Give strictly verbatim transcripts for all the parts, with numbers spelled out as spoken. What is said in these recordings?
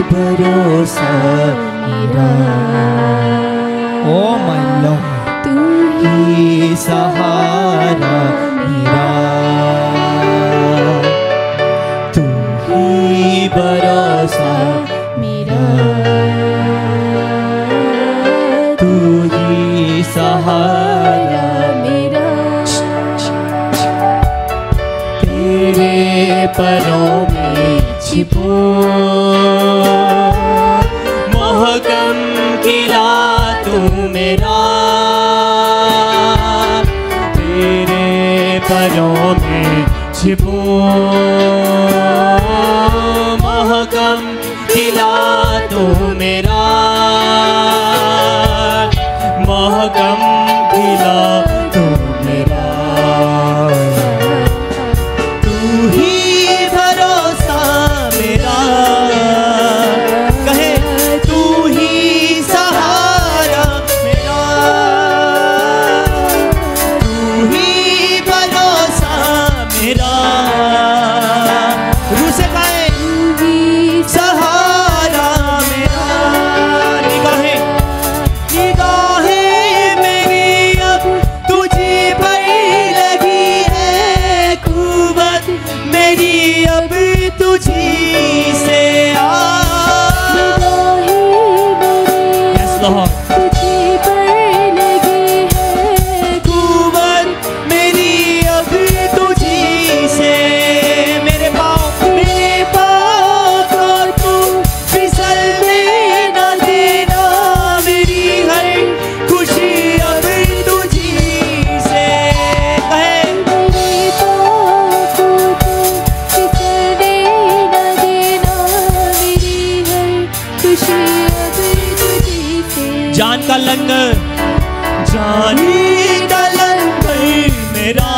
भरोसा मेरा, oh my Lord, तू ही सहारा मेरा, तू ही भरोसा मेरा, तू ही सहारा मेरा। तेरे पैरों में छिपो, मोहकम किला तू मेरा, तेरे पैरों में छिपो, मोहकम किला तू मेरा, मोहकम किला तू मेरा, तू ही भरोसा मेरा, कहे तू ही सहारा मेरा, तू ही भरोसा मेरा, रूह से कहे तू ही सहारा मेरा। निगाहें निगाहें मेरी अब तुझी पर लगी है, कुव्वत मेरी अब तुझी से आ, yes Lord, तुझी पर लगी है, कुव्वत मेरी अब तुझी से, मेरे पाँव मेरे पाँव को तू फिसलने न देना, मेरी हर खुशी अब तुझी से, कहे मेरे पाँव को तू फिसलने न देना, मेरी हर खुशी अब तुझी से। जान का लंगर, जानी का लंगर मेरा,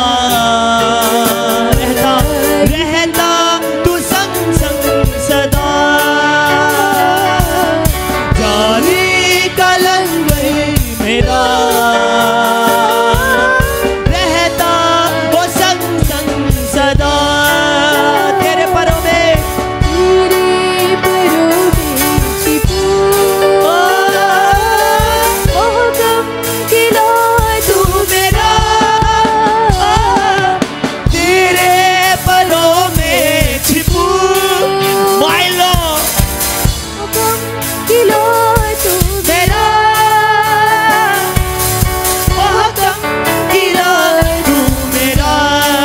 रहता रहता तू संग संग सदा, जानी का लंगर मेरा, रहता वो संग संग सदा, तेरे पैरों में तेरे पैरों में छिपो, मोहकम किला तू मेरा, तेरे पैरों में छिपो, माय लॉर्ड, मोहकम किला तू मेरा, मोहकम किला तू मेरा,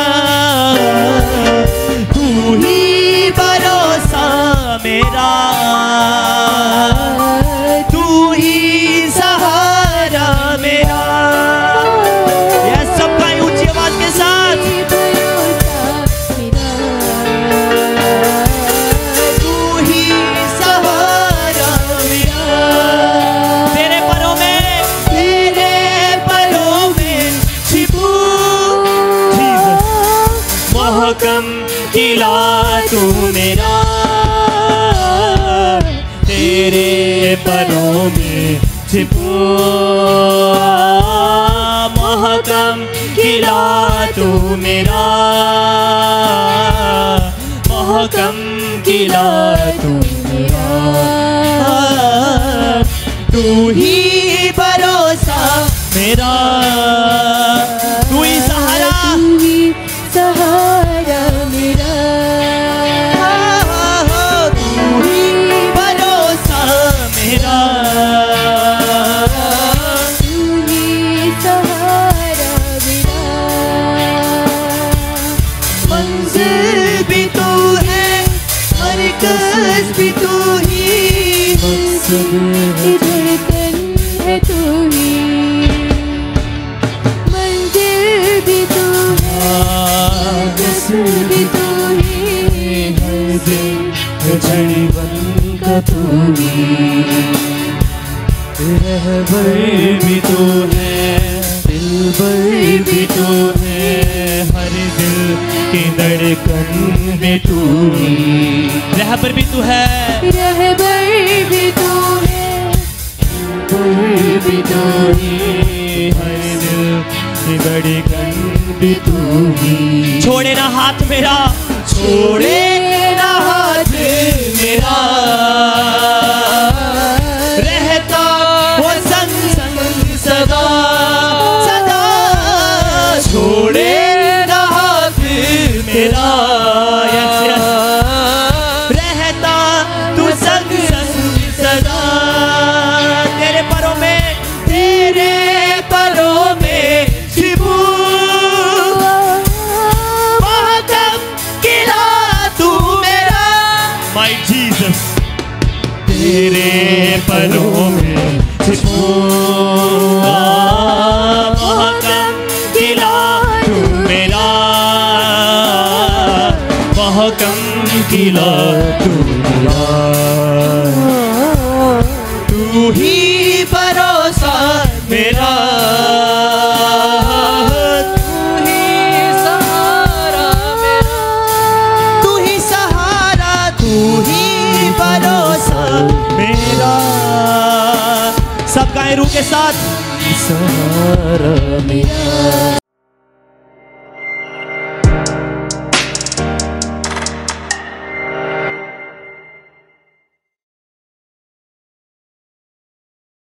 तू ही भरोसा मेरा, तू ही सहारा मेरा। यह सब गाएं ऊंची आवाज के साथ, तू ही सहारा मेरा, तेरे पैरों में तेरे पैरों में छिपू, मोहकम किला तू मेरा, तेरे पैरों में छिपू, मोहकम किला तू मेरा, मोहकम किला तू मेरा, तू ही भरोसा मेरा, तू ही सहारा, तू ही सहारा मेरा, तू ही भरोसा मेरा, तू ही सहारा मेरा, मंजिल भी तू है, मरकज़ भी तू ही, धड़कन है तू ही, मंजिल भी तू है, मकसद भी तू ही, हर दिन घड़ी बन का तू ही, रहबर भी तू है, दिलबर भी तू है, हर दिल की धड़कन भी तू ही, रहबर भी तू है, रहबर भी तू है, दिलबर भी तू ही, हर दिल की धड़कन भी तू ही। छोड़े ना हाथ मेरा, छोड़े ना हाथ मेरा, जीसस तेरे परों में छिपूंगा, महकम खिला तू मेरा, महकम खिला तू मेरा, तू ही भरोसा मेरा, तू ही सहारा मेरा, तू ही सहारा, तू ही भरोसा मेरा। सब गाएं रूह के साथ, सहारा मेरा,